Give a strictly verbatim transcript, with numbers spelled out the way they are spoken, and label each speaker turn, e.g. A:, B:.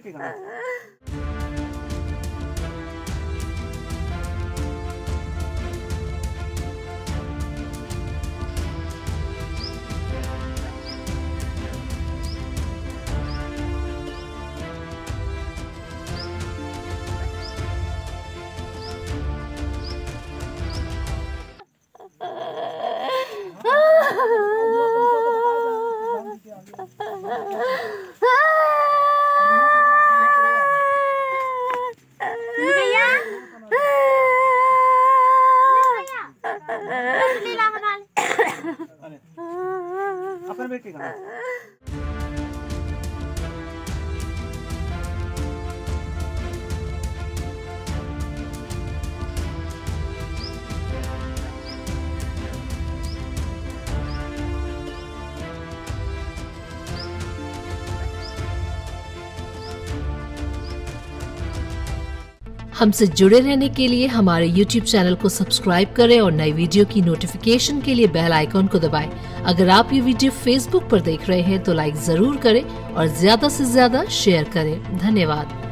A: के खड़ा। अपन बैठ के खड़ा।
B: हमसे जुड़े रहने के लिए हमारे यूट्यूब चैनल को सब्सक्राइब करें और नई वीडियो की नोटिफिकेशन के लिए बेल आइकॉन को दबाएं। अगर आप ये वीडियो फेसबुक पर देख रहे हैं तो लाइक जरूर करें और ज्यादा से ज्यादा शेयर करें। धन्यवाद।